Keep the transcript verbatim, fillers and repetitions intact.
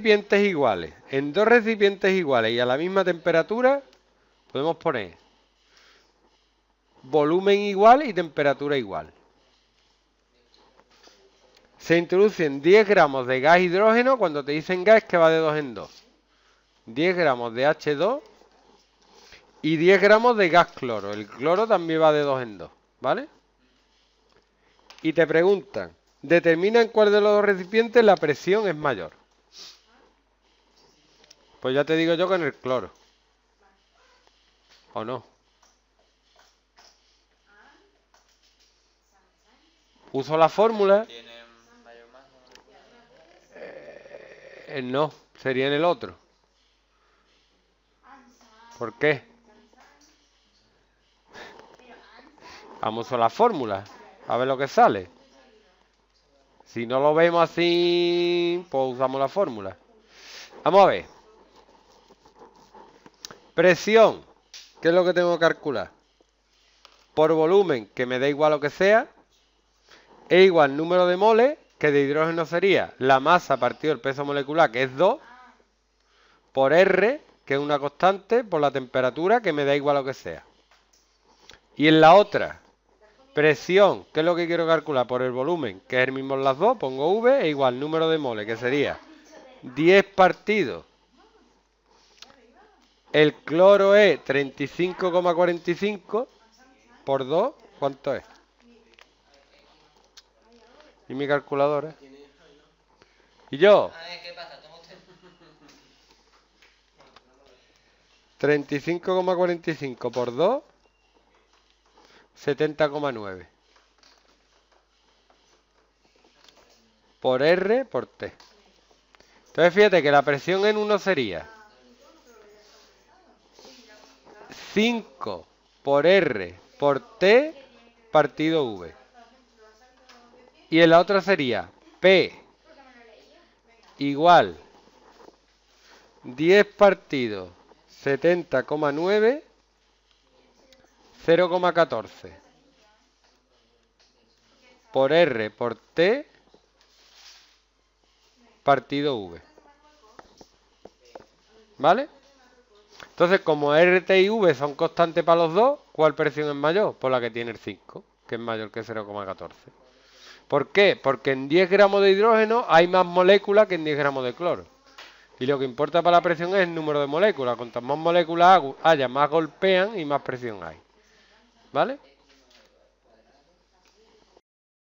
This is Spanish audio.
recipientes iguales, en dos recipientes iguales y a la misma temperatura, podemos poner volumen igual y temperatura igual. Se introducen diez gramos de gas hidrógeno. Cuando te dicen gas es que va de dos en dos. diez gramos de hache dos y diez gramos de gas cloro. El cloro también va de dos en dos, ¿vale? Y te preguntan, determina en cuál de los dos recipientes la presión es mayor. Pues ya te digo yo que en el cloro. ¿O no? Uso la fórmula. Eh, no, sería en el otro. ¿Por qué? Vamos a la fórmula, a ver lo que sale. Si no lo vemos así, pues usamos la fórmula. Vamos a ver. Presión, ¿qué es lo que tengo que calcular? Por volumen, que me da igual lo que sea, es igual número de moles, que de hidrógeno sería la masa partido el peso molecular, que es dos, por R, que es una constante, por la temperatura, que me da igual lo que sea. Y en la otra, presión, ¿qué es lo que quiero calcular? Por el volumen, que es el mismo en las dos, pongo V, e igual número de moles, que sería diez partido. El cloro es treinta y cinco coma cuarenta y cinco por dos, ¿cuánto es? ¿Y mi calculadora? ¿Y yo? treinta y cinco coma cuarenta y cinco por dos, setenta coma nueve. Por R por T. Entonces fíjate que la presión en uno sería cinco por R por T partido V. Y en la otra sería P igual diez partido setenta coma nueve, cero coma catorce por R por T partido V. ¿Vale? Entonces, como R, T y V son constantes para los dos, ¿cuál presión es mayor? Por la que tiene el cinco, que es mayor que cero coma catorce. ¿Por qué? Porque en diez gramos de hidrógeno hay más moléculas que en diez gramos de cloro. Y lo que importa para la presión es el número de moléculas. Cuantas más moléculas haya, más golpean y más presión hay. ¿Vale?